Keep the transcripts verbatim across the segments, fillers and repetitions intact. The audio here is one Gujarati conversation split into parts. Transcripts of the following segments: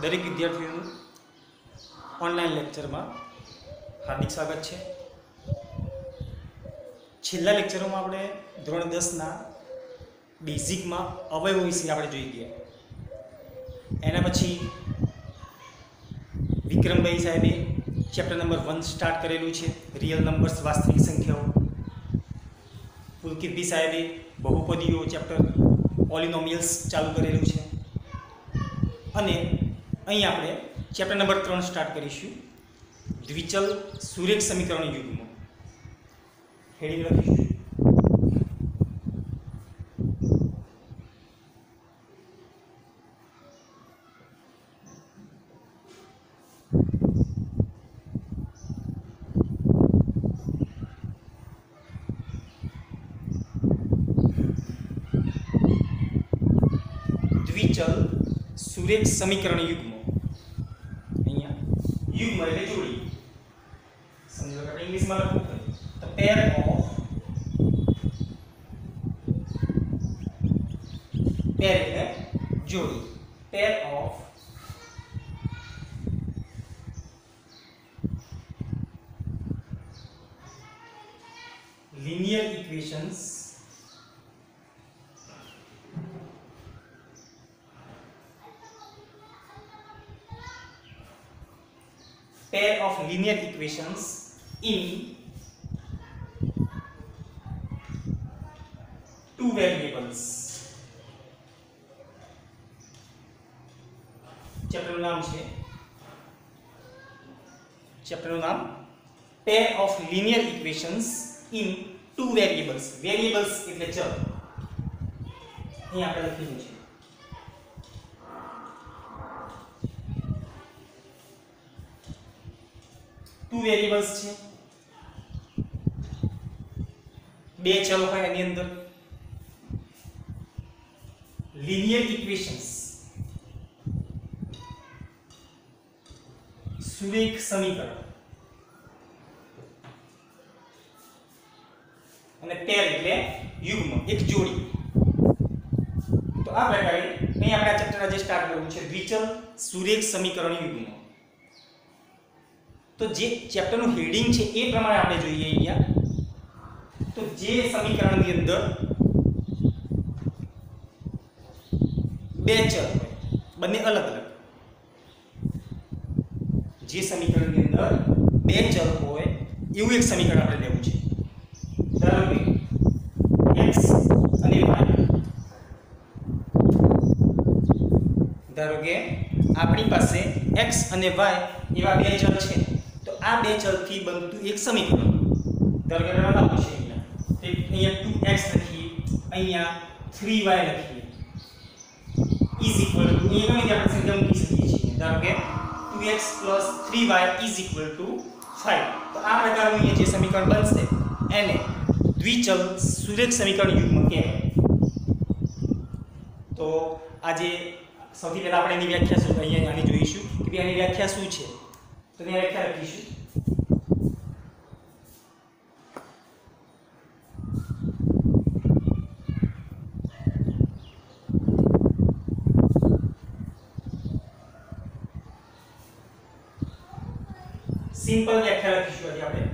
દરેક વિદ્યાર્થીઓનું ઓનલાઈન લેક્ચરમાં હાર્દિક સ્વાગત છે। છેલ્લા લેક્ચરોમાં આપણે ધોરણ દસના બેઝિકમાં અવયવો વિશે આપણે જોઈ ગયા। એના પછી વિક્રમભાઈ સાહેબે ચેપ્ટર નંબર વન સ્ટાર્ટ કરેલું છે, રિયલ નંબર્સ વાસ્તવિક સંખ્યાઓ। પુલકિતભાઈ સાહેબે બહુપદીઓ ચેપ્ટર પોલિનોમિયલ્સ ચાલુ કરેલું છે અને અહીં આપણે ચેપ્ટર નંબર ત્રણ સ્ટાર્ટ કરીશું, દ્વિચલ સુરેખ સમીકરણ યુગ્મો। હેડિંગ લખીશું દ્વિચલ સુરેખ સમીકરણ યુગ્મો। અહીંયા યુગ્મ એટલે જોડી, સમજો કે આપણે ઇંગ્લિશમાં લખવું હોય તો પેર ઓફ, પેર એટલે જોડી, pair of linear equations pair of linear equations in two variables। ચેપ્ટરનું નામ છે ચેપ્ટરનું નામ pair of linear equations in two variables। variables એટલે ચલ, અહીં આપણે લખેલું છે ટુ વેરિયેબલ્સ છે, બે ચલ હોય એની અંદર, લિનિયર ઇક્વેશન્સ સુરેખ સમીકરણ અને પેર એટલે યુગ્મ, એક જોડી। તો આ પ્રકારે અહીં આપણે આ ચેપ્ટર આજે સ્ટાર્ટ કરવું છે, દ્વિચલ સુરેખ સમીકરણ યુગ્મ। તો જે ચેપ્ટરનું હેડિંગ છે એ પ્રમાણે આપણે જોઈએ અહીંયા। તો જે સમીકરણની અંદર બે ચલ હોય, બંને અલગ અલગ, જે સમીકરણની અંદર બે ચલ હોય એવું એક સમીકરણ આપણે લેવું છે। ધારો કે x અને y, ધારો કે આપણી પાસે x અને y એવા બે ચલ છે, તો આ બે ચલથી બનતું એક સમીકરણ, ધારો કે આપણે લખવું છે અહીંયા ટુ એક્સ લખીએ, અહીંયા થ્રી વાય લખીએ, ઇઝ ઇક્વલ ટુ, અહીંયા ગમે તે આપણે સંખ્યા મૂકી શકીએ છીએ, ધારો કે two x plus three y is equal to five. તો આ પ્રકારનું અહીંયા જે સમીકરણ બનશે એને દ્વિચલ સુરેખ સમીકરણ યુગ્મ કહેવાય। તો આજે સૌથી પહેલા આપણે એની વ્યાખ્યા શું અહીંયા આની જોઈશું કે ભાઈ આની વ્યાખ્યા શું છે। તો એની વ્યાખ્યા લખીશું, સિમ્પલ વ્યાખ્યા લખીશું આજે આપણે,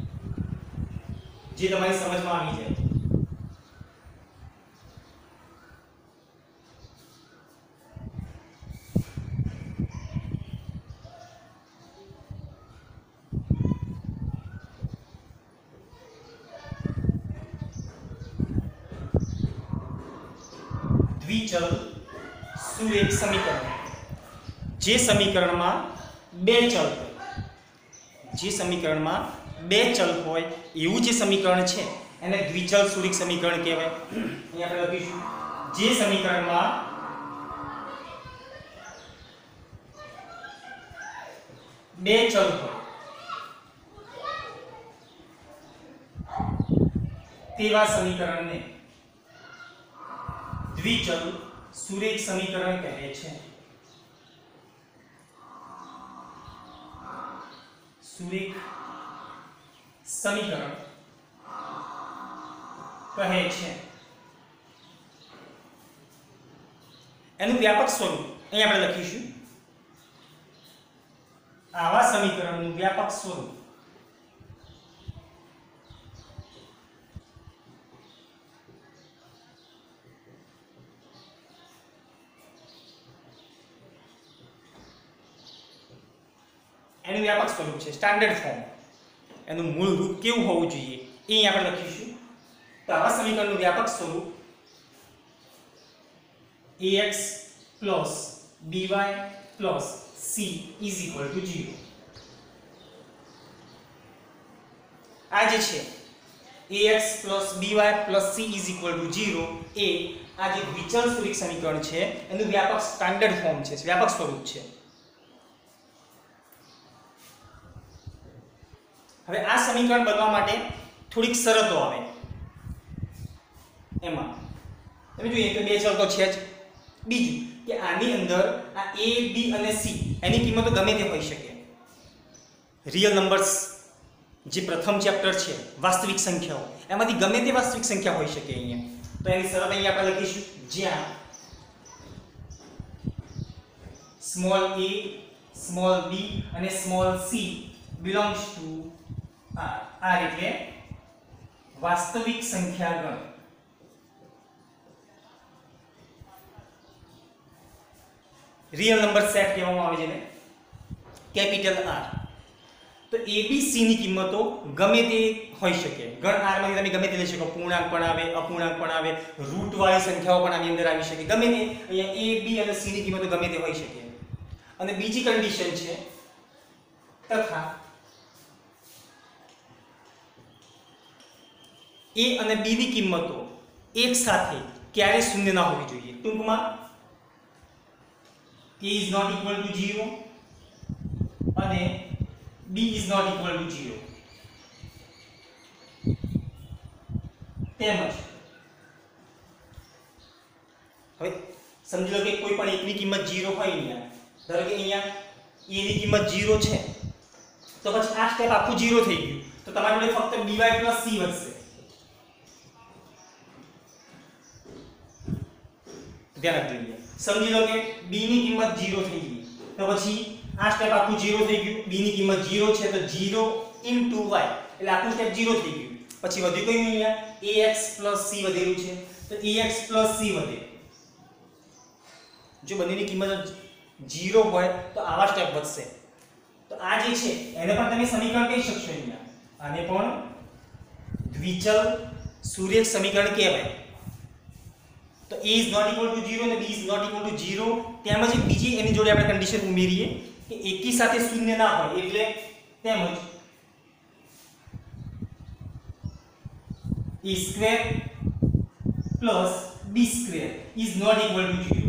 જે તમારી સમજમાં આવી જાય। દ્વિચલ સુરેખ સમીકરણ, જે સમીકરણમાં બે ચલ હોય, જે સમીકરણમાં બે ચલ હોય એવું જે સમીકરણ છે એને દ્વિચલ સુરેખ સમીકરણ કહેવાય। અહીં આપણે લખીશું, જે સમીકરણમાં બે ચલ હોય તેવા સમીકરણને દ્વિચલ સુરેખ સમીકરણ કહે છે। સુરેખ સમીકરણ કહે છે। એનું વ્યાપક સ્વરૂપ અહીં આપણે લખીશું આવા સમીકરણનું વ્યાપક સ્વરૂપ એનું વ્યાપક સ્વરૂપ છે સ્ટાન્ડર્ડ ફોર્મ. એનું મૂળ રૂપ કેવું હોવું જોઈએ એ અહીં આપણે લખીશું. તો આવા સમીકરણનું વ્યાપક સ્વરૂપ ax by plus c is equal to zero. આ જે છે ax by plus c is equal to zero એ આ જે વિચલ સ્વરૂપ સમીકરણ છે એનું વ્યાપક સ્ટાન્ડર્ડ ફોર્મ છે, વ્યાપક સ્વરૂપ છે. હવે આ સમીકરણ બનવા માટે થોડીક શરતો આવે. એમાં તમે જોઈએ કે બે ચલ તો છે જ. બીજું કે આની અંદર આ a b અને c એની કિંમતો ગમે તે હોઈ શકે. રિયલ નંબર્સ જે પ્રથમ ચેપ્ટર છે વાસ્તવિક સંખ્યાઓ એમાંથી ગમે તે વાસ્તવિક સંખ્યા હોઈ શકે અહીંયા. તો એની શરત અહીંયા આપણે લખીશું જ્યાં સ્મોલ a સ્મોલ b અને small c belongs to R. R એટલે વાસ્તવિક સંખ્યા ગણ. રિયલ નંબર સેટ કહેવામાં આવે છે ને કેપિટલ R. તો a b c ની કિંમતો ગમે તે હોઈ શકે. ગણ R માંથી તમે ગમે તે લઈ શકો. પૂર્ણાંક પણ આવે, અપૂર્ણાંક પણ આવે, રૂટ વાળી સંખ્યાઓ પણ આની અંદર આવી શકે. ગમે તે અહીંયા a b અને c ની કિંમતો ગમે તે હોઈ શકે. અને બીજી કન્ડિશન છે તથા a અને b ની કિંમતો એક સાથે ક્યારે શૂન્ય ના હોવી જોઈએ. ટૂંકમાં a is not equal to zero અને b is not equal to zero. તેમજ હવે સમજી લો કે કોઈ પણ એકની કિંમત zero હોય અહીંયા. ધારો કે અહીંયા a ની કિંમત zero છે તો પછી આ સ્ટેપ આખું zero થઈ ગયું. તો તમારી જોડે ફક્ત by plus c વધશે. ધ્યાન રાખજો. સમજી લો કે b ની કિંમત zero થઈ ગઈ તો પછી આ સ્ટેપ આખું zero થઈ ગયું. b ની કિંમત zero છે તો zero into y એટલે આખું સ્ટેપ zero થઈ ગયું. પછી વધ્યું કયું અહીંયા ax c વધેલું છે તો ax c વધે. જો બંનેની કિંમત zero હોય તો આવા સ્ટેપ વધશે. તો આ જે છે એને પણ તમે સમીકરણ કહી શકશો અહીંયા. આને પણ દ્વિચલ સુરેખ સમીકરણ કહેવાય. તો a is not equal to zero અને b is not equal to zero. તેમજ એક બીજી એની જોડે આપણે કન્ડિશન ઉમેરીએ કે એકી સાથે શૂન્ય ના હોય એટલે તેમજ a square plus b square is not equal to zero.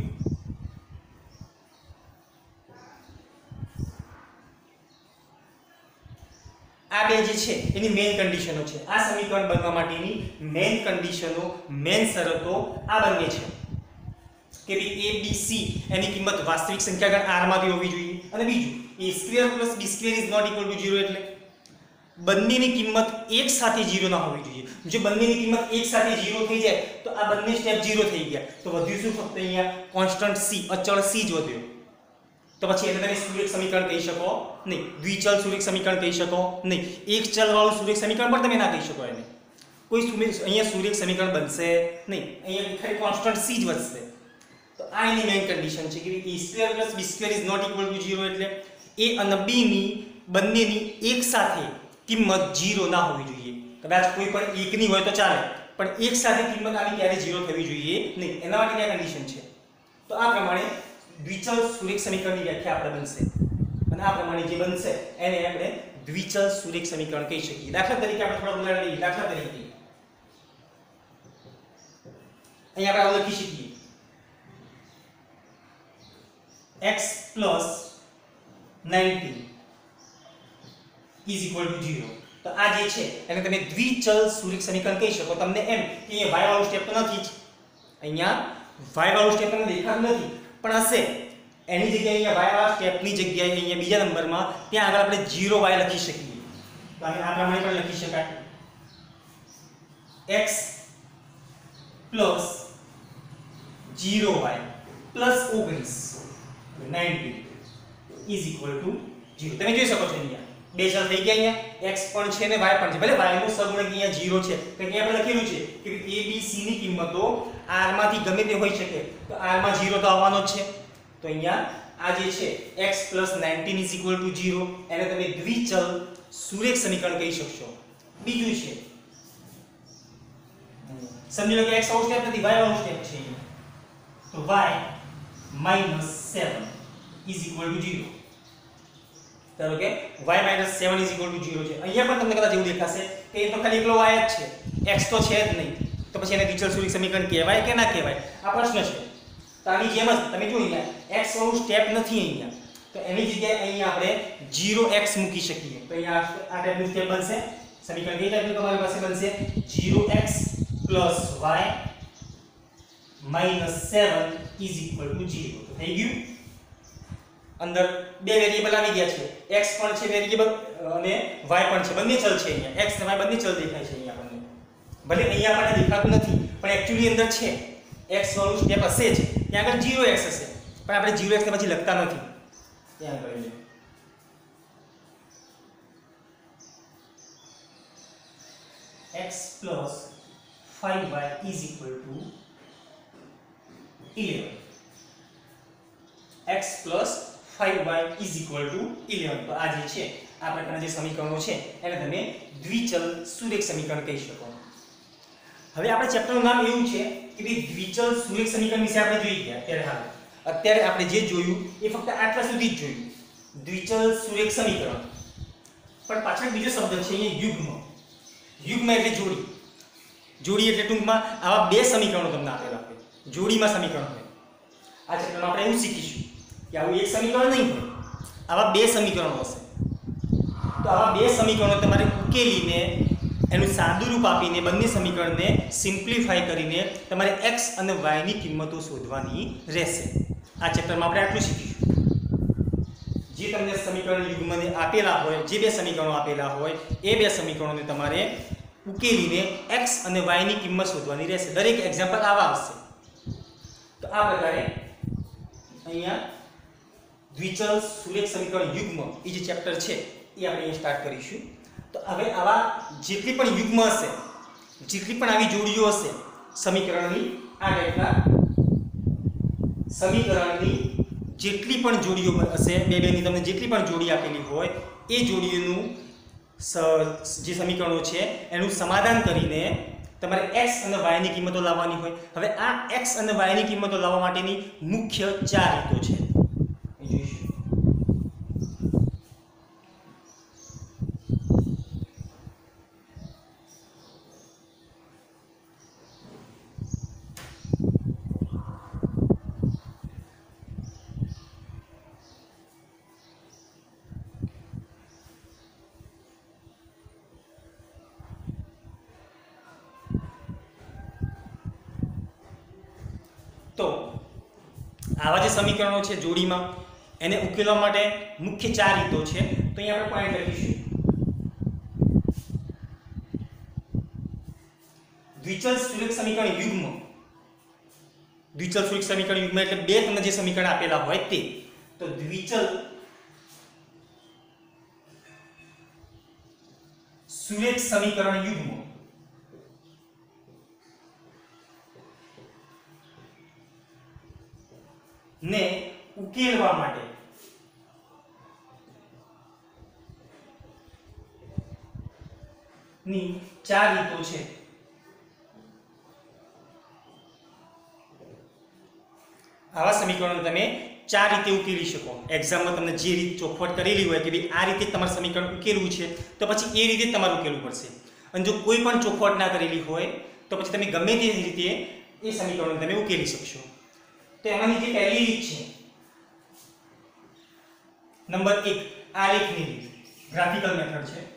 આ બે જે છે એની મેઇન કન્ડિશનો છે. આ સમીકરણ બનવા માટેની મેઇન કન્ડિશનો, મેઇન શરતો આ બંને છે કે ભાઈ a b c એની કિંમત વાસ્તવિક સંખ્યા ગણ r માંથી હોવી જોઈએ. અને બીજું a square plus b square is not equal to zero એટલે બંનેની કિંમત એક સાથે zero ના હોવી જોઈએ. જો બંનેની કિંમત એક સાથે zero થઈ જાય તો આ બંને સ્ટેપ zero થઈ ગયા. તો વધ્યું શું? ફક્ત અહીંયા કોન્સ્ટન્ટ c, અચળ c જ વધ્યો. તો પછી એને તમે સુરેખ સમીકરણ કહી શકો નહીં, દ્વિચલ સુરેખ સમીકરણ કહી શકો નહીં, એક ચલ વાળું સુરેખ સમીકરણ પણ તમે ના કહી શકો. એને કોઈ અહીંયા સુરેખ સમીકરણ બનશે નહીં. અહીંયા ખાલી કોન્સ્ટન્ટ c જ વધશે. તો આ એની મેઇન કન્ડિશન છે કે a square plus b square is not equal to zero એટલે a અને b ની બંનેની એક સાથે કિંમત zero ના હોવી જોઈએ. કદાચ કોઈ પણ એકની હોય તો ચાલે પણ એક સાથે કિંમત આવી ક્યારે zero થવી જોઈએ નહીં. એના માટેની આ કન્ડિશન છે. તો આ પ્રમાણે દ્વિચલ સુરેખ સમીકરણની વ્યાખ્યા આપણે બનશે અને આ પ્રમાણે જે બનશે એને આપણે દ્વિચલ સુરેખ સમીકરણ કહી શકીએ. દાખલા તરીકે આપણે થોડા ઉદાહરણ લઈએ. દાખલા તરીકે અહીંયા આપણે લખી શકીએ x plus nineteen is equal to zero. તો આ જે છે એને તમે દ્વિચલ સુરેખ સમીકરણ કહી શકો. તમને એમ કે અહીંયા y વાળું સ્ટેપ તો નથી જ, અહીંયા y વાળું સ્ટેપ તમને દેખાતું નથી પણ હશે. એની જગ્યાએ અહીંયા y વાળા સ્ટેપની જગ્યાએ અહીંયા બીજા નંબરમાં ત્યાં આગળ આપણે zero y લખી શકીએ. તો આ પ્રમાણે પણ લખી શકાય x plus zero y plus nineteen is equal to zero. તમે જોઈ શકો છો અહીંયા બે ચલ થઈ ગયા, અહીંયા x પણ છે ને y પણ છે. ભલે y નો સહગુણક અહીંયા જીરો છે, તો અહીંયા આપણે લખેલું છે કે a b c ની કિંમતો r માંથી ગમે તે હોઈ શકે, તો r માં જીરો તો આવવાનો જ છે. તો અહીંયા આ જે છે x nineteen zero, એને તમે દ્વિચલ સુરેખ સમીકરણ કહી શકશો. બીજું છે, સમજી લો કે x વાળું સ્ટેપ નથી, y વાળું સ્ટેપ છે. તો y seven zero. ધારો કે y seven zero છે. અહીંયા પણ તમને કદાચ એવું દેખાશે કે એ તો ખાલી એકલો y જ છે, x તો છે જ નહીં. તો પછી એને દ્વિચલ સુરેખ સમીકરણ કહેવાય કે ના કહેવાય, આ પ્રશ્ન છે. તો આની જેમ જ તમે જો અહીંયા x વાળું સ્ટેપ નથી અહીંયા, તો એની જગ્યાએ અહીંયા આપણે zero x મૂકી શકીએ. તો અહીંયા આ ટાઈપનું સ્ટેપ બનશે. સમીકરણ કઈ ટાઈપનું તમારી પાસે બનશે? zero x plus y minus seven is equal to zero. થઈ ગયું. અંદર બે વેરીએબલ આવી ગયા છે, x પણ છે વેરીએબલ અને y પણ છે, બંને ચલ છે. અહીંયા x અને y બંને ચલ દેખાય છે અહીંયા આપણને. ભલે અહીંયા આપણને દેખાતું નથી, પણ એક્ચ્યુઅલી અંદર છે. x વાળું સ્ટેપ હશે જ, ત્યાં આગળ zero x હશે, પણ આપણે zero x ને પછી લખતા નથી. ત્યાં આગળ x plus five y is equal to eleven. x plus five y is equal to eleven. તો આ જે છે આ પ્રકારના જે સમીકરણો છે એને તમે દ્વિચલ સુરેખ સમીકરણ કહી શકો. હવે આપણે ચેપ્ટરનું નામ એવું છે કે ભાઈ દ્વિચલ સુરેખ સમીકરણ વિશે આપણે જોઈ ગયા. અત્યારે હાલ અત્યારે આપણે જે જોયું એ ફક્ત આટલા સુધી જ જોયું, દ્વિચલ સુરેખ સમીકરણ. પણ પાછળ બીજો શબ્દ છે અહીંયા યુગ્મ. યુગ્મ એટલે જોડી. જોડી એટલે ટૂંકમાં આવા બે સમીકરણો તમને આપેલા હોય, જોડીમાં સમીકરણ હોય. આ ચેપ્ટરમાં આપણે એવું શીખીશું કે આવું એક સમીકરણ નહીં હોય, આવા બે સમીકરણો હશે. તો આવા બે સમીકરણો તમારે ઉકેલીને એનું સાદું રૂપ આપીને બંને સમીકરણને સિમ્પ્લિફાય કરીને તમારે x અને y ની કિંમતો શોધવાની રહેશે. આ ચેપ્ટરમાં આપણે આટલું શીખીશું. જે તમને સમીકરણ યુગ્મને આપેલા હોય, જે બે સમીકરણો આપેલા હોય, એ બે સમીકરણોને તમારે ઉકેલીને x અને y ની કિંમત શોધવાની રહેશે. દરેક એક્ઝામ્પલ આવા આવશે. તો આ પ્રકારે અહીંયા દ્વિચલ સુરેખ સમીકરણ યુગ્મ એ જે ચેપ્ટર છે એ આપણે અહીંયા સ્ટાર્ટ કરીશું. તો હવે આવા જેટલી પણ યુગ્મ હશે, જેટલી પણ આવી જોડીઓ હશે સમીકરણની, આ ટાઈપના સમીકરણની જેટલી પણ જોડીઓ હશે, બે બેની તમને જેટલી પણ જોડી આપેલી હોય એ જોડીઓનું જે સમીકરણો છે એનું સમાધાન કરીને તમારે x અને y ની કિંમતો લાવવાની હોય. હવે આ x અને y ની કિંમતો લાવવા માટેની મુખ્ય ચાર રીતો છે. જોઈશું. તો આવા જે સમીકરણો છે જોડીમાં, એને ઉકેલવા માટે મુખ્ય ચાર રીતો છે. તો અહીંયા આપણે પોઈન્ટ લખીશું. દ્વિચલ સુરેખ સમીકરણ યુગ્મ. દ્વિચલ સુરેખ સમીકરણ યુગ્મ એટલે બે તમને જે સમીકરણ આપેલા હોય તે. તો દ્વિચલ સુરેખ સમીકરણ યુગ્મ ને ઉકેલવા માટે ની ચાર રીતો છે. આવા સમીકરણો તમે ચાર રીતે ઉકેલી શકો. એક્ઝામમાં તમને જે રીત ચોખવટ કરેલી હોય કે ભાઈ આ રીતે તમારે સમીકરણ ઉકેલવું છે, તો પછી એ રીતે તમારે ઉકેલવું પડશે. અને જો કોઈ પણ ચોખવટ ના કરેલી હોય તો પછી તમે ગમે તે રીતે એ સમીકરણો તમે ઉકેલી શકશો. તો એમાંની જે પહેલી રીત છે નંબર એક, આલેખની રીત, ગ્રાફિકલ મેથડ છે.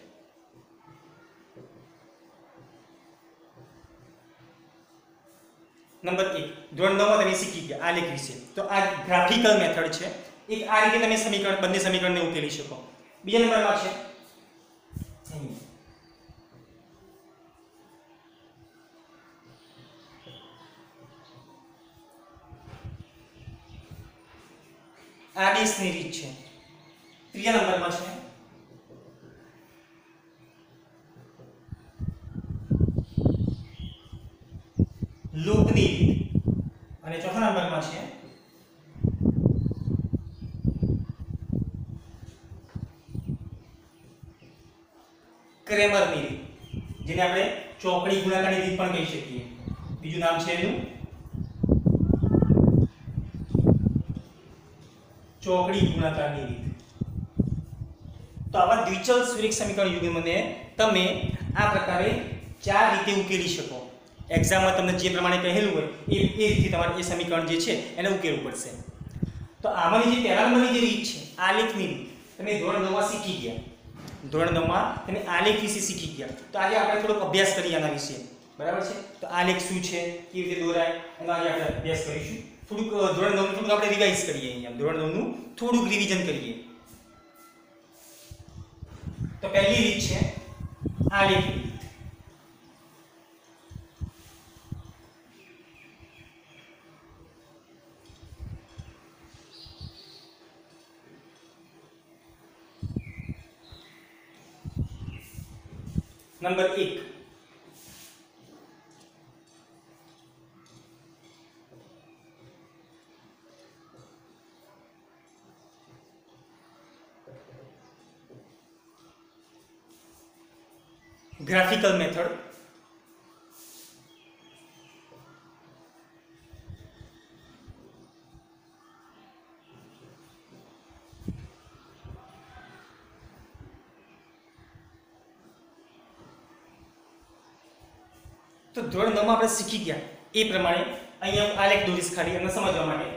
નંબર એક ધોરણ નવ માં તમે શીખી ગયા આલેખ વિશે. તો આ ગ્રાફિકલ મેથડ છે. એક આ રીતે તમે સમીકરણ બંને સમીકરણને ઉકેલી શકો. બીજા નંબરમાં છે આદેશની રીત છે, ત્રીજા નંબરમાં છે લૂપની રીત અને ચોથા નંબરમાં છે ક્રેમરની રીત, જેને આપણે ચોકડી ગુણાકારની રીત પણ કહી શકીએ. બીજું નામ છે એનું ચોકડી ગુણાકારની રીત. તો આવા દ્વિચલ સુરેખ સમીકરણ યુગ્મને તમે આ પ્રકારે ચાર રીતે ઉકેલી શકો. એક્ઝામમાં તમને જે પ્રમાણે કહેલું હોય એ એ રીતે તમારે એ સમીકરણ જે છે એને ઉકેલવું પડશે. તો આમાંની જે પહેલા નંબરની જે રીત છે આલેખની રીત, તમે ધોરણ નવ માં શીખી ગયા. ધોરણ નવ માં તમે આલેખ વિશે શીખી ગયા. તો આજે આપણે થોડોક અભ્યાસ કરીએ આના વિશે, બરાબર છે? તો આલેખ શું છે, કેવી રીતે દોરાય, એનો આજે આપણે અભ્યાસ કરીશું. થોડુંક ધોરણ નવ નું થોડુંક આપણે રિવાઇઝ કરીએ. અહીંયા ધોરણ નવ નું થોડુંક રિવિઝન કરીએ. તો પહેલી રીત છે આલેખ રીત. નંબર એક, ગ્રાફિકલ મેથડ. તો ધોરણ નવ માં આપણે શીખી ગયા એ પ્રમાણે અહીંયા હું આલેખ દોરીશ ખાલી એમને સમજવા માટે.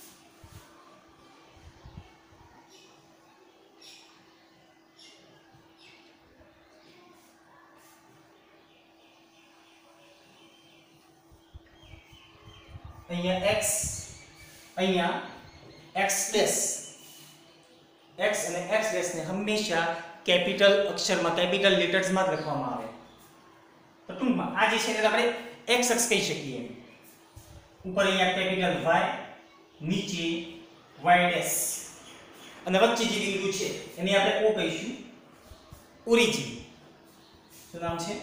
અહીંયા x, અહીંયા x ડેશ, x અને x ડેશ ને હંમેશા કેપિટલ અક્ષરમાં, કેપિટલ લેટર્સમાં જ લખવામાં આવે. તો ટૂંકમાં આ જે છે એને આપણે x અક્ષ કહી શકીએ. ઉપર અહીંયા કેપિટલ y, નીચે y ડેશ અને વચ્ચે જે બિંદુ છે એને આપણે o કહીશું, ઓરિજિન. શું નામ છે?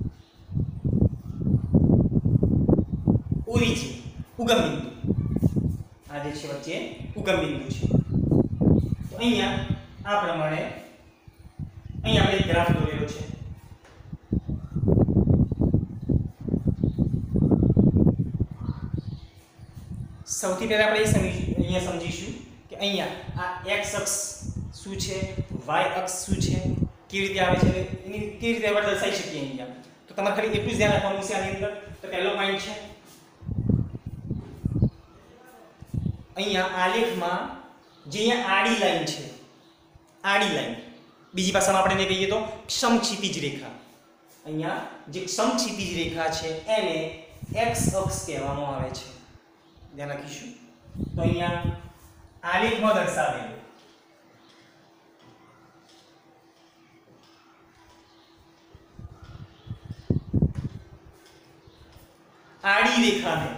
ઓરિજિન, ઉગમ બિંદુ. આ જે છે વચ્ચે ઉગમ બિંદુ છે. તો અહીંયા આ પ્રમાણે અહીંયા આપણે એક ગ્રાફ દોરેલો છે. સૌથી પહેલા આપણે એ સમજી અહીંયા સમજીશું કે અહીંયા આ x અક્ષ શું છે, y અક્ષ શું છે, કેવી રીતે આવે છે, એની કેવી રીતે આપણે દર્શાવી શકીએ અહીંયા. તો તમારે ખાલી એટલું જ ધ્યાન રાખવાનું છે આની અંદર. તો પહેલો પોઈન્ટ છે અહીંયા આલેખમાં જે અહીંયા આડી લાઈન છે, આડી લાઈન, બીજી ભાષામાં આપણે એને કહીએ તો સમક્ષિતિજ રેખા. અહીંયા જે સમક્ષિતિજ રેખા છે એને x અક્ષ કહેવામાં આવે છે. ધ્યાન રાખીશું. તો અહીંયા આલેખમાં દર્શાવેલું આડી રેખાને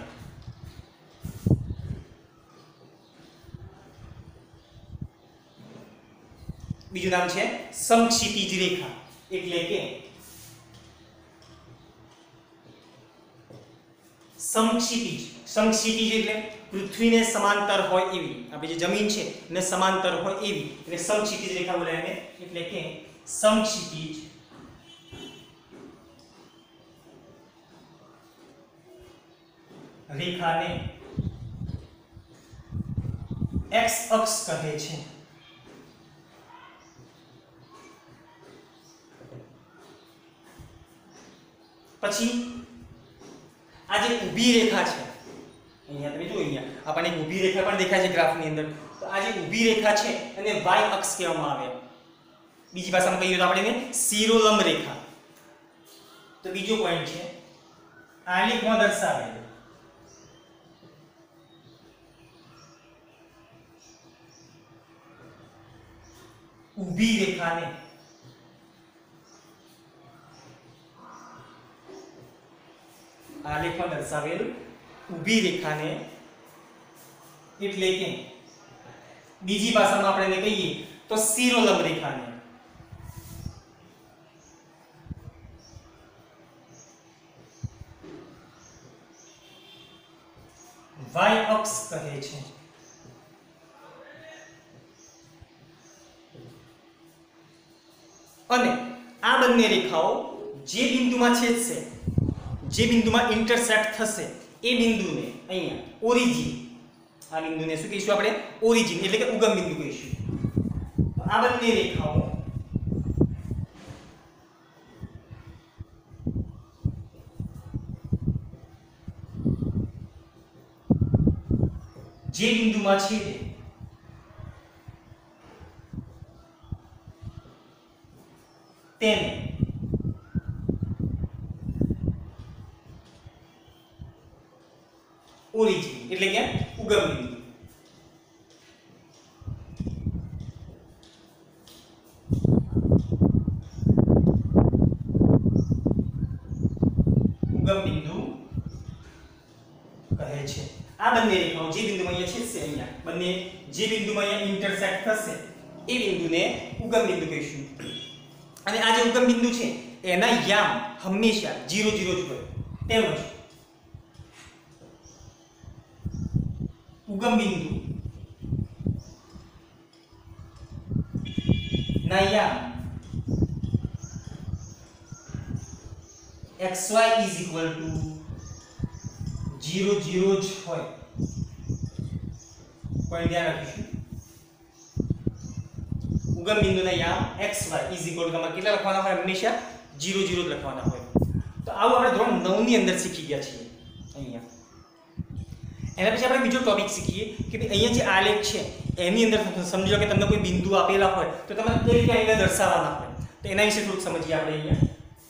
બીજું નામ છે સમક્ષિતિજ રેખા. એટલે કે સમક્ષિતિજ, સમક્ષિતિજ એટલે પૃથ્વીને સમાંતર હોય એવી, આપણી જે જમીન છે એને સમાંતર હોય એવી એટલે સમક્ષિતિજ રેખા બોલાય એને. એટલે કે સમક્ષિતિજ રેખાને x અક્ષ કહે છે. પછી આ જે ઊભી રેખા છે અહીંયા તમે જુઓ, અહીંયા આપણને એક ઊભી રેખા પણ દેખાય છે ગ્રાફની અંદર. તો આ જે ઊભી રેખા છે એને y અક્ષ કહેવામાં આવે. બીજી ભાષામાં કહીએ તો આપણે એને શિરોલંબ રેખા. તો બીજો પોઈન્ટ છે આલેખમાં દર્શાવેલ ઊભી રેખાને આલેખમાં દર્શાવેલ ઊભી રેખાને એટલે કે બીજી ભાષામાં આપણે એને કહીએ તો શિરોલંબ રેખાને વાય અક્ષ કહે છે. અને આ બંને રેખાઓ જે બિંદુમાં છેદશે, જે બિંદુમાં ઇન્ટરસેક્ટ થશે, એ બિંદુને અહીંયા ઓરિજિન, આ બિંદુને શું કહીશું આપણે? ઓરિજિન એટલે કે ઉગમ બિંદુ કહીશું. તો આ બંને રેખાઓ જે બિંદુમાં છેદે તેને ઓરિજિન એટલે કે ઉગમ બિંદુ. ઉગમ બિંદુ કહે છે. આ બંને રેખાઓ જે બિંદુમાં અહીંયા છેદશે, અહીંયા બંને જે બિંદુમાં અહીંયા ઇન્ટરસેક્ટ થશે એ બિંદુને ઉગમ બિંદુ કહીશું. અને આ જે ઉગમ બિંદુ છે એના યામ હંમેશા ઝીરો ઝીરો જ હોય. તેમજ ઉગમ બિંદુ ના યામ xy is equal to zero zero જ હોય. કોઈ ધ્યાન રાખીશું. ઉગમ બિંદુના યામ xy is equal to તમારે કેટલા લખવાના હોય? હંમેશા ઝીરો ઝીરો જ લખવાના હોય. તો આવું આપણે ધોરણ નવ ની અંદર શીખી ગયા છીએ. અહીંયા એના પછી આપણે બીજો ટોપિક શીખીએ કે ભાઈ અહીંયા જે આલેખ છે એની અંદર સમજો કે તમને કોઈ બિંદુ આપેલા હોય તો તમારે કઈ રીતે એને દર્શાવવાના હોય. તો એના વિશે થોડુંક સમજીએ આપણે અહીંયા.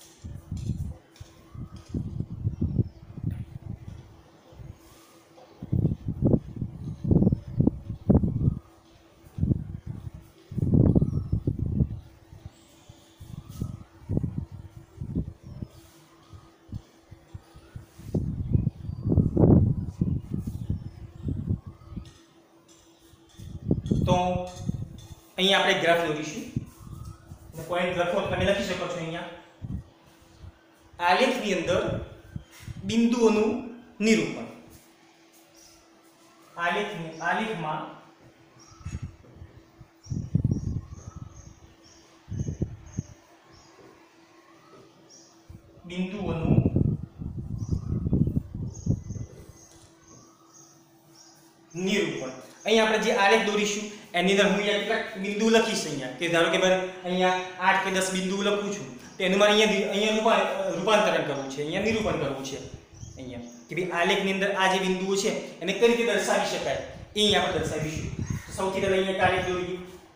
તો અહીંયા આપણે ગ્રાફ દોરીશું. અને પોઈન્ટ લખો તમે લખી શકો છો. અહીંયા આલેખની અંદર બિંદુઓનું નિરૂપણ. આલેખની આલેખમાં બિંદુઓનું નિરૂપણ. અહીંયા આપણે જે આલેખ દોરીશું એની અંદર હું અહીંયા કેટલાક બિંદુ લખીશ. અહીંયા કે ધારો કે મારે અહીંયા આઠ કે દસ બિંદુ લખું છું તો એનું મારે અહીંયા અહીંયા રૂપાંતરણ કરવું છે, અહીંયા નિરૂપણ કરવું છે. અહીંયા કે ભાઈ આલેખની અંદર આ જે બિંદુઓ છે એને કઈ રીતે દર્શાવી શકાય એ અહીંયા આપણે દર્શાવીશું. તો સૌથી પહેલા અહીંયા આલેખ દોરીએ.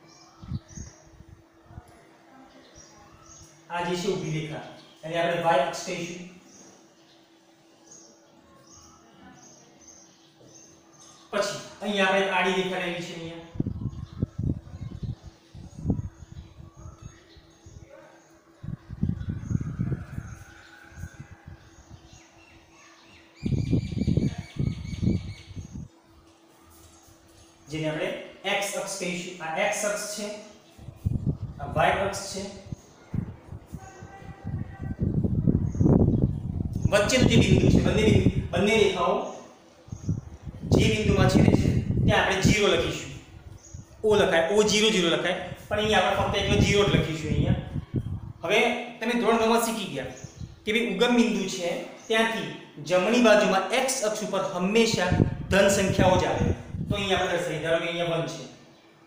આ જે છે ઊભી રેખા અને આપણે y અક્ષ કહીશું. પછી અહીંયા આપણે આડી રેખા લેવી છે. અહીંયા જેને આપણે x અક્ષ કહીશું. આ x અક્ષ છે, આ y અક્ષ છે. વચ્ચેનું જે બિંદુ છે બંને બંને રેખાઓ જે બિંદુમાં છેદે છે ત્યાં આપણે ઝીરો લખીશું. ઓ લખાય, ઓ ઝીરો ઝીરો લખાય, પણ અહીંયા આપણે ફક્ત એકલો ઝીરો જ લખીશું. અહીંયા હવે તમે ધોરણ નવ માં શીખી ગયા કે ભાઈ ઉગમ બિંદુ છે ત્યાંથી જમણી બાજુમાં x અક્ષ ઉપર હંમેશા ધન સંખ્યાઓ જ આવે. તો અહીંયા આપણે દર્શાવીએ. ધારો કે અહીંયા one છે,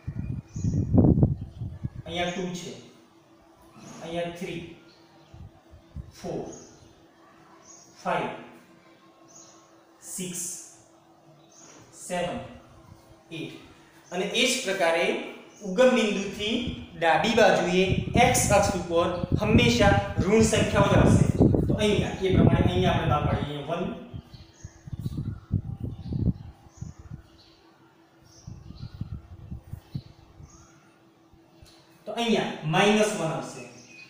અહીંયા two છે, અહીંયા three, four, five, six, seven, eight. અને એ જ પ્રકારે ઉગમ બિંદુથી ડાબી બાજુએ x અક્ષ ઉપર હંમેશા ઋણ સંખ્યાઓ જ આવશે. તો અહીંયા એ પ્રમાણે અહીંયા આપણે ના પાડીએ one, તો અહીંયા માઇનસ one આવશે,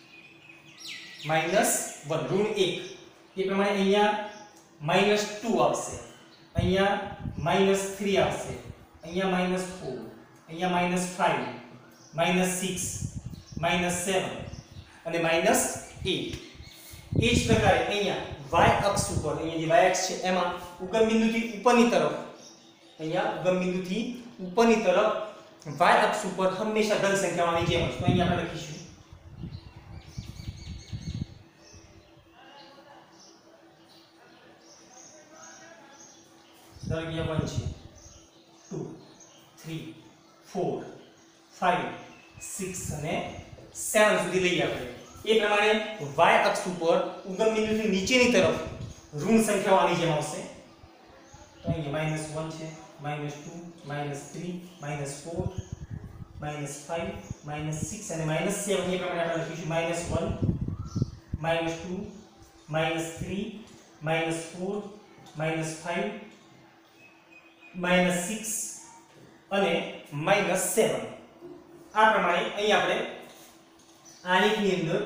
માઇનસ one ઋણ એક. એ પ્રમાણે અહીંયા માઇનસ two આવશે, અહીંયા માઇનસ three આવશે, અહીંયા માઇનસ four, અહીંયા minus five, minus six, minus seven અને માઇનસ એટ. એ જ પ્રકારે અહીંયા y અક્ષ ઉપર, અહીંયા જે y અક્ષ છે એમાં ઉગમ બિંદુથી ઉપરની તરફ, અહીંયા ઉગમ બિંદુથી ઉપરની તરફ y અક્ષ ઉપર હંમેશા ધન સંખ્યાઓની જેમ હશે. તો અહીંયા આપણે લખીશું ધારો કે અહીંયા one છે, two, three, four, five, six અને seven સુધી લઈએ આપણે. એ પ્રમાણે y અક્ષ ઉપર ઉગમ બિંદુથી નીચેની તરફ ઋણ સંખ્યાઓ આની જેમ આવશે. તો અહીંયા માઇનસ વન છે, minus two, minus three, minus four, minus five, minus six અને માઇનસ સેવન. એ પ્રમાણે આપણે લખીશું minus one, minus two, minus three, minus four, minus five, minus six અને માઇનસ સેવન. આ પ્રમાણે અહીં આપણે આલેખની અંદર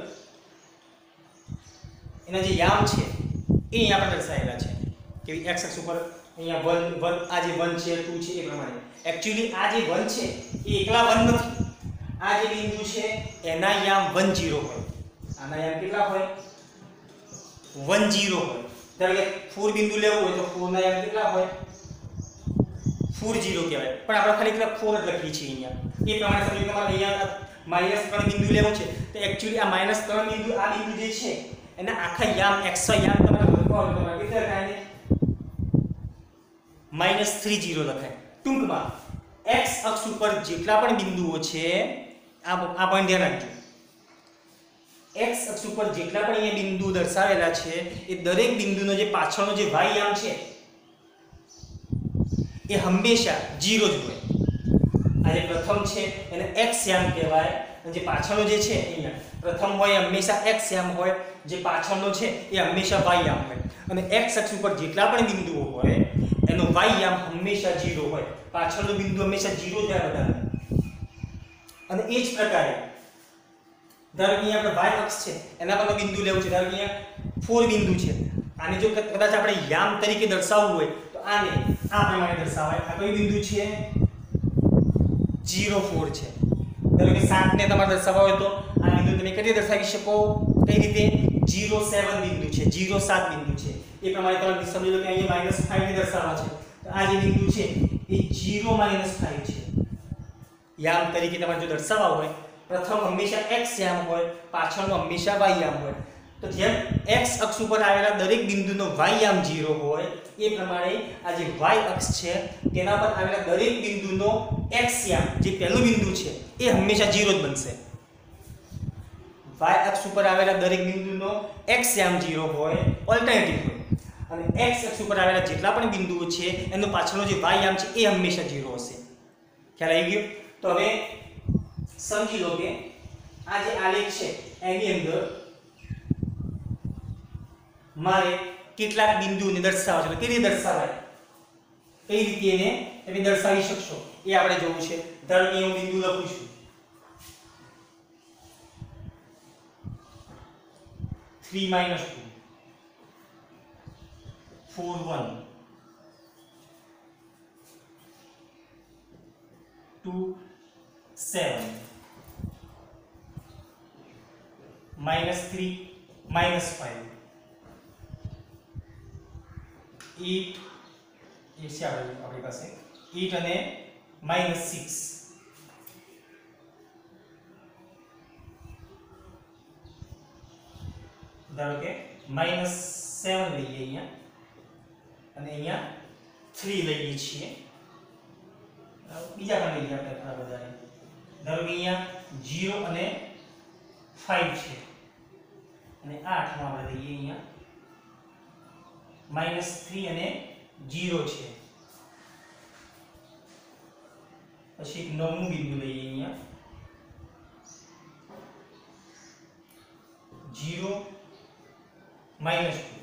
એના જે યામ છે એ અહીં આપણે દર્શાવેલા છે કે x અક્ષ ઉપર અહીંયા વન વન આ જે વન છે, ટુ છે એ પ્રમાણે. એકચ્યુઅલી આ જે વન છે એ એકલા વન નથી. આ જે બિંદુ છે એના યામ વન ઝીરો હોય. આના યામ કેટલા હોય? વન ઝીરો હોય. ધારો કે ફોર બિંદુ લેવું હોય તો ફોર ના યામ કેટલા હોય? ફોર ઝીરો કહેવાય. પણ આપણે ખાલી એકલા ફોર જ લખીએ છીએ અહીંયા. એ પ્રમાણે સમજો તમારે અહીંયા માઇનસ ત્રણ બિંદુ લેવું છે તો એકચ્યુઅલી આ માઇનસ ત્રણ બિંદુ આ બિંદુ જે છે એના આખા યામ x યામ તમારે લખવા હોય તો તમારે કેટલા લખાય ને માઇનસ થ્રી ઝીરો લખાય. ટૂંકમાં x અક્ષ ઉપર જેટલા પણ બિંદુઓ છે આ આ પણ ધ્યાન રાખજો. x અક્ષ ઉપર જેટલા પણ અહીંયા બિંદુ દર્શાવેલા છે એ દરેક બિંદુનો જે પાછળનો જે y યામ છે એ હંમેશા ઝીરો જ હોય. આ જે પ્રથમ છે એને x યામ કહેવાય અને જે પાછળનો જે છે અહીંયા પ્રથમ હોય હંમેશા x યામ હોય, જે પાછળનો છે એ હંમેશા y યામ હોય. અને x અક્ષ ઉપર જેટલા પણ બિંદુઓ હોય એનો y યામ હંમેશા ઝીરો હોય. પાછળનો બિંદુ હંમેશા ઝીરો જ આવે બધાને. અને એ જ પ્રકારે ધારો કે અહીંયા આપણે y અક્ષ છે એના પરનો બિંદુ લેવું છે. ધારો કે અહીંયા ફોર બિંદુ છે. આને જો કદાચ આપણે યામ તરીકે દર્શાવવું હોય તો આને આ પ્રમાણે દર્શાવાય. આ કયું બિંદુ છે? ઝીરો ફોર છે. ધારો કે સાત ને તમારે દર્શાવવા હોય તો આ બિંદુ તમે કઈ રીતે દર્શાવી શકો? કઈ રીતે? ઝીરો સેવન બિંદુ છે, ઝીરો સાત બિંદુ છે. એ પ્રમાણે તમે સમજી લો કે અહીંયા માઇનસ ફાઇવ ને દર્શાવવા છે તો આ જે બિંદુ છે એ ઝીરો માઇનસ ફાઇવ છે. યામ તરીકે તમારે જો દર્શાવવા હોય પ્રથમ હંમેશા x યામ હોય, પાછળનો હંમેશા y યામ હોય. તો જેમ x અક્ષ ઉપર આવેલા દરેક બિંદુનો y યામ ઝીરો હોય એ પ્રમાણે આ જે y અક્ષ છે તેના પર આવેલા દરેક બિંદુનો x યામ જે પહેલું બિંદુ છે એ હંમેશા ઝીરો જ બનશે. y અક્ષ ઉપર આવેલા દરેક બિંદુનો x યામ ઝીરો હોય, ઓલ્ટરનેટિવ હોય. અને x અક્ષ ઉપર આવેલા જેટલા પણ બિંદુઓ છે એનો પાછળનો જે y યામ છે એ હંમેશા ઝીરો હશે. ખ્યાલ આવી ગયો? તો હવે સમજી લો કે આ જે આલેખ છે એની અંદર મારે કેટલાક બિંદુઓને દર્શાવવા છે. કેવી રીતે દર્શાવાય? કઈ રીતે એને તમે દર્શાવી શકશો એ આપણે જોવું છે. ધારો કે હું બિંદુ લખું છું three minus two, four one, two seven, minus three, minus five, eight એ છે આપણી પાસે એટ અને માઇનસ સિક્સ. ધારો કે માઇનસ સેવન લઈએ અહીંયા અને અહીંયા થ્રી લઈએ છીએ. બીજા પણ લઈએ આપણે ઘણા બધા. ધારો કે અહીંયા ઝીરો અને ફાઇવ છે અને આઠમાં આપણે લઈએ અહીંયા માઇનસ થ્રી અને ઝીરો છે. પછી એક નવમું બિંદુ લઈએ અહીંયા ઝીરો માઇનસ ટુ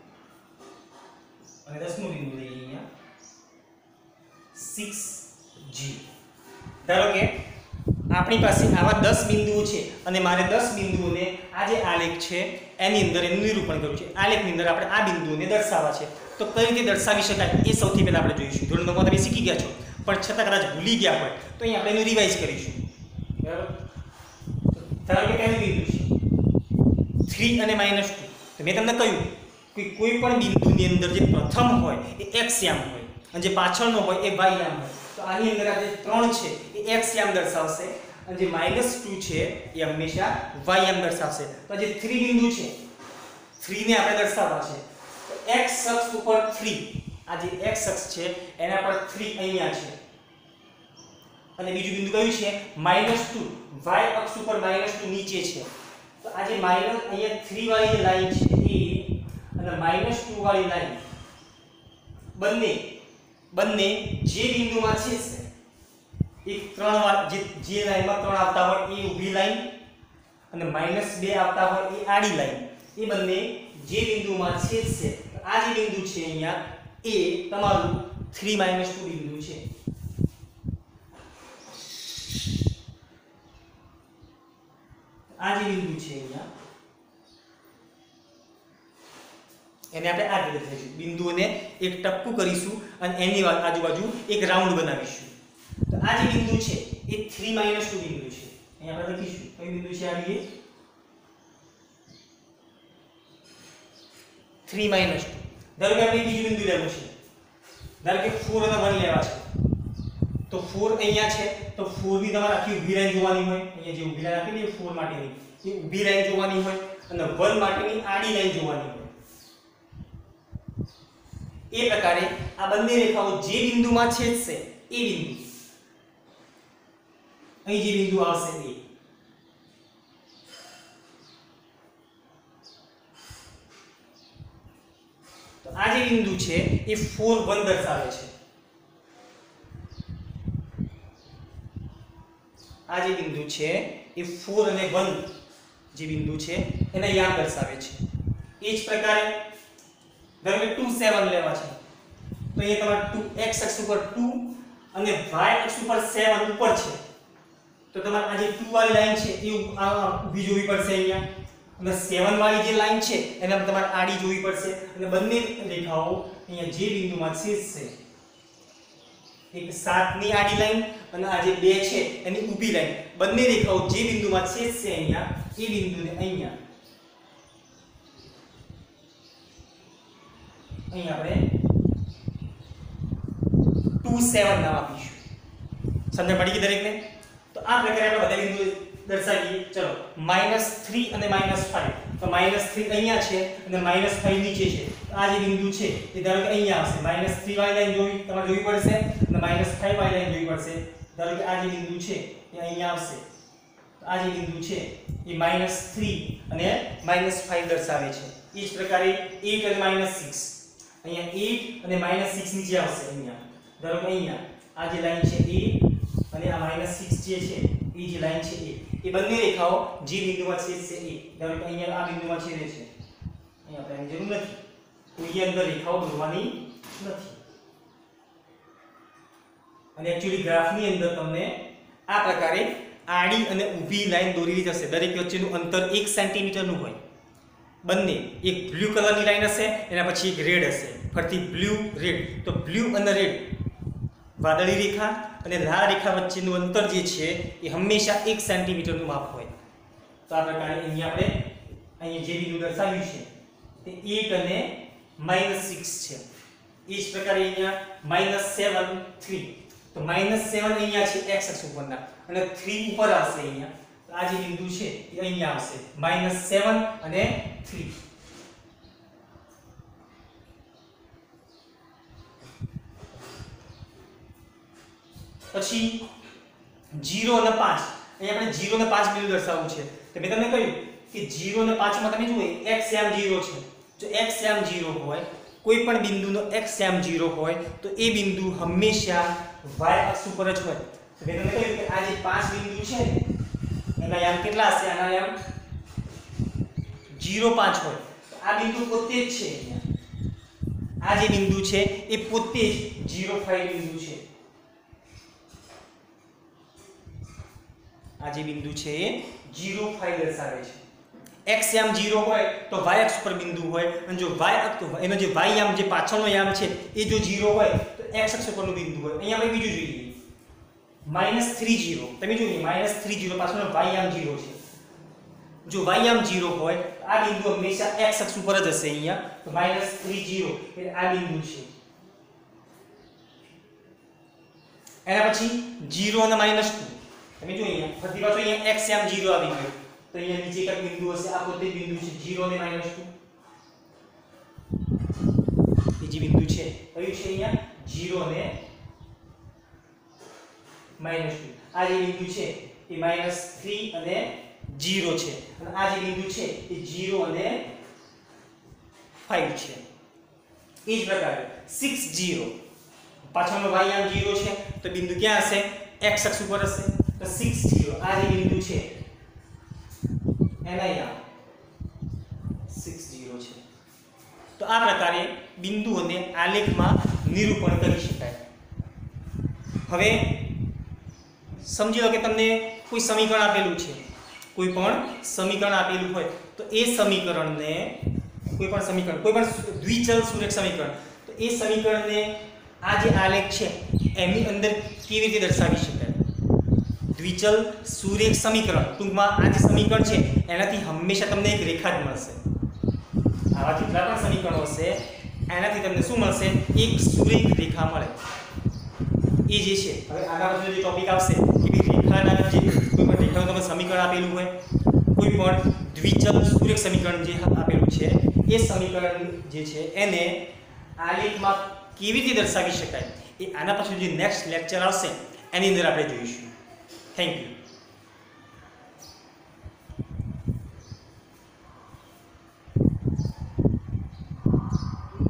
અને દસમું બિંદુ લઈએ અહીંયા સિક્સ જી. ધારો કે આપણી પાસે આવા દસ બિંદુઓ છે અને મારે દસ બિંદુઓને આ જે આલેખ છે એની અંદર એનું નિરૂપણ કરવું છે. આલેખની અંદર આપણે આ બિંદુઓને દર્શાવવા છે તો કઈ રીતે દર્શાવી શકાય એ સૌથી પહેલા આપણે જોઈશું. ધોરણ નવમાં તમે શીખી ગયા છો પણ છતાં કદાચ ભૂલી ગયા હોય તો અહીં આપણે એનું રિવાઇઝ કરીશું. બરાબર. ધારો કે કયું બિંદુ છે થ્રી અને માઇનસ ટુ. તો મેં તમને કહ્યું કે કોઈ પણ બિંદુની અંદર જે પ્રથમ હોય એ એક્સ યામ હોય અને જે પાછળનો હોય એ વાય યામ હોય. તો આની અંદર આ જે ત્રણ છે એ એક્સ યામ દર્શાવશે અને જે માઇનસ ટુ છે એ હંમેશા વાય યામ દર્શાવશે. તો જે થ્રી બિંદુ છે થ્રી ને આપણે દર્શાવવા છે તો એક્સ અક્ષ ઉપર થ્રી, આ જે એક્સ અક્ષ છે એના પર થ્રી અહીંયા છે અને બીજું બિંદુ કયું છે માઇનસ ટુ, વાય અક્ષ ઉપર માઇનસ ટુ નીચે છે. તો આ જે માઇનસ અહીંયા થ્રી વાળી જે લાઈન છે એ અને માઇનસ ટુ વાળી લાઈન બંને બંને જે બિંદુમાં છે એક ત્રણ વાર જે જે લાઈનમાં ત્રણ આવતા હોય એ ઊભી લાઈન અને માઇનસ બે આવતા હોય એ આડી લાઈન, એ બંને જે બિંદુમાં છેદશે. આ જે બિંદુ છે અહીંયા એ તમારું થ્રી માઇનસ ટુ બિંદુ છે. આ જે બિંદુ છે અહીંયા એને આપણે આ રીતે લખીશું. બિંદુઓને એક ટપકું કરીશું અને એની આજુબાજુ એક રાઉન્ડ બનાવીશું. તો આ જે બિંદુ છે એ થ્રી માઇનસ ટુ બિંદુ છે. અહીંયા આપણે લખીશું કયું બિંદુ છે આ? એ થ્રી માઇનસ ટુ. ધારો કે આપણે બીજું બિંદુ લેવું છે. ધારો કે ફોર અને વન લેવા છે. તો ફોર અહીંયા છે તો ફોર ની તમારે આખી ઊભી લાઈન જોવાની હોય. અહીંયા જે ઊભી લાઈન આપેલી છે ફોર માટેની એ ઊભી લાઈન જોવાની હોય અને વન માટેની આડી લાઈન જોવાની હોય. એ પ્રકારે આ બંને રેખાઓ જે બિંદુમાં છેદશે એ બિંદુ અહીં જે બિંદુ આવશે એ તો આ જે બિંદુ છે એ ફોર વન દર્શાવે છે. આ જે બિંદુ છે એ ફોર અને વન જે બિંદુ છે એને યામ દર્શાવે છે. એ જ પ્રકારે ધારો કે ટુ સેવન લેવા છે તો અહીંયા તમારે ટુ એક્સ અક્ષ ઉપર ટુ અને વાય અક્ષ ઉપર સેવન ઉપર છે. તો તમારે આ જે ટુ વાળી લાઈન છે એ ઊભી જોવી પડશે અહીંયા અને સેવન વાળી જે લાઈન છે એને તમારે આડી જોવી પડશે અને બંને રેખાઓ અહીંયા જે બિંદુમાં છેદશે એક સાત ની આડી લાઈન અને આ જે બે છે એની ઊભી લાઈન, બંને રેખાઓ જે બિંદુમાં છેદશે અહીંયા એ બિંદુને અહીંયા અહીં આપણે ટુ સેવન નામ આપીશું. સમજ પડી ગઈ દરેકને? તો આ પ્રકારે આપણે બધા બિંદુ દર્શાવીએ. ચલો માઇનસ થ્રી અને માઇનસ ફાઈવ. તો માઇનસ થ્રી અહીંયા છે અને માઇનસ ફાઈવ નીચે છે. તો આ જે બિંદુ છે એ ધારો કે અહીંયા આવશે. માઇનસ થ્રી વાળી લાઈન જોવી તમારે જોવી પડશે અને માઇનસ ફાઈવ વાળી લાઈન જોવી પડશે. ધારો કે આ જે બિંદુ છે એ અહીંયા આવશે. તો આ જે બિંદુ છે એ માઇનસ થ્રી અને માઇનસ ફાઈવ દર્શાવે છે. એ જ પ્રકારે એટ અને માઇનસ સિક્સ. અહીંયા એટ અને માઇનસ સિક્સ નીચે આવશે. અહીંયા ધારો કે અહીંયા આ જે લાઈન છે એ અને આ માઇનસ સિક્સ જે છે એ જે લાઈન છે એ એ બંને રેખાઓ જે બિંદુમાં છેદશે એ. ધારો કે અહીંયા આ બિંદુમાં છેદે છે, અહીંયા આપણે જરૂર નથી, કોઈ અંદર રેખાઓ દોરવાની નથી. અને એક્ચ્યુઅલી ગ્રાફની અંદર તમને આ પ્રકારે આડી અને ઊભી લાઈન દોરેલી હશે. દરેક વચ્ચેનું અંતર એક સેન્ટીમીટરનું હોય. બંને એક બ્લુ કલરની લાઈન હશે એના પછી એક રેડ હશે, ફરીથી બ્લુ રેડ. તો બ્લુ અને રેડ વાદળી રેખા અને લાલ રેખા વચ્ચેનું અંતર જે છે એ હંમેશા એક સેન્ટીમીટરનું માપ હોય. તો આ પ્રકારે અહીંયા આપણે અહીંયા જે બિંદુ દર્શાવ્યું છે તે એટ અને માઇનસ સિક્સ છે. એ જ પ્રકારે અહીંયા માઇનસ સેવન થ્રી. તો માઇનસ સેવન અહીંયા છે એક્સ અક્ષ ઉપરના અને થ્રી ઉપર આવશે. અહીંયા તો આ જે બિંદુ છે એ અહીંયા આવશે માઇનસ સેવન અને થ્રી. પછી ઝીરો અને પાંચ. અહીંયા આપણે ઝીરો અને પાંચ બિંદુ દર્શાવવું છે. તો મેં તમને કહ્યું કે ઝીરો અને પાંચ માં તમે જુઓ x યામ ઝીરો છે. જો x યામ ઝીરો હોય, કોઈ પણ બિંદુનો x યામ ઝીરો હોય તો એ બિંદુ હંમેશા y અક્ષ ઉપર જ હોય. તો મેં તમને કહ્યું કે આ જે પાંચ બિંદુ છે ને એના યામ કેટલા હશે? આના યામ ઝીરો પાંચ હોય. તો આ બિંદુ પોતે જ છે. અહીંયા આ જે બિંદુ છે એ પોતે જ ઝીરો ફાઈવ બિંદુ છે. આ જે બિંદુ છે એ ઝીરો ફાઈવ દર્શાવે છે. x યામ ઝીરો હોય તો y અક્ષ પર બિંદુ હોય અને જો y અક્ષ એનો જે y યામ જે પાછળનો યામ છે એ જો ઝીરો હોય તો x અક્ષ પરનું બિંદુ હોય. અહીંયા આપણે બીજું જોઈએ માઇનસ થ્રી જીરો, તમે જોઈએ માઇનસ થ્રી જીરો પાછળનો y આમ જીરો છે. જો y આમ જીરો હોય આ બિંદુ હંમેશા x અક્ષ ઉપર જ હશે. અહીંયા તો માઇનસ થ્રી જીરો એટલે આ બિંદુ છે. એના પછી જીરો અને માઇનસ ટુ, તમે જો અહીંયા ફરી પાછો અહીંયા x આમ જીરો આવી ગયો તો અહીંયા નીચે એક બિંદુ હશે. આ પોતે બિંદુ છે જીરો અને માઇનસ ટુ. બીજી બિંદુ છે કયું છે અહીંયા જીરો અને માઇનસ ટુ. આ જે બિંદુ છે એ માઇનસ થ્રી અને જીરો છે અને આ જે બિંદુ છે એ જીરો અને ફાઈવ છે. એ જ પ્રકારે સિક્સ જીરો પાછળનો y આમ જીરો છે તો બિંદુ ક્યાં હશે x અક્ષ ઉપર હશે. તો સિક્સ જીરો આ જે બિંદુ છે એના આમ સિક્સ જીરો છે. તો આ પ્રકારે બિંદુઓને આલેખમાં નિરૂપણ કરી શકાય. હવે સમજી લો કે તમને કોઈ સમીકરણ આપેલું છે, કોઈ પણ સમીકરણ આપેલું હોય તો એ સમીકરણને કોઈ પણ સમીકરણ કોઈ પણ દ્વિચલ સુરેખ સમીકરણ તો એ સમીકરણને આ જે આલેખ છે એની અંદર કેવી રીતે દર્શાવી શકાય. દ્વિચલ સુરેખ સમીકરણ ટૂંકમાં આ જે સમીકરણ છે એનાથી હંમેશા તમને એક રેખા જ મળશે. આવા જેટલા પણ સમીકરણો હશે એનાથી તમને શું મળશે એક સુરેખ રેખા મળે. એ જે છે હવે આગળ જે ટોપિક આવશે કે ભાઈ રેખાના જે કોઈ પણ રેખાનું તમને સમીકરણ આપેલું હોય, કોઈ પણ દ્વિચલ સુરેખ સમીકરણ જે આપેલું છે એ સમીકરણ જે છે એને આલેખમાં કેવી રીતે દર્શાવી શકાય એ આના પછી જે નેક્સ્ટ લેક્ચર આવશે એની અંદર આપણે જોઈશું. Thank you.